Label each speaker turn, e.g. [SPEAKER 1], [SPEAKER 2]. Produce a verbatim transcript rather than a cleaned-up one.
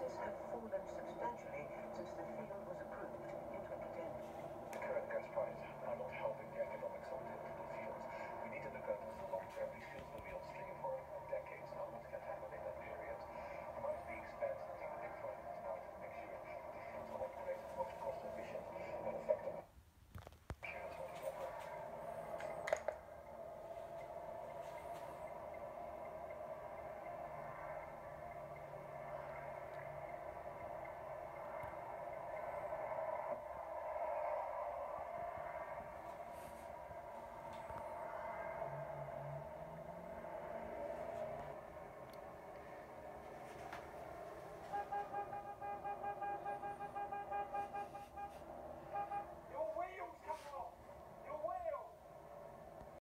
[SPEAKER 1] prices have fallen substantially since the field was approved in twenty ten.
[SPEAKER 2] The current gas price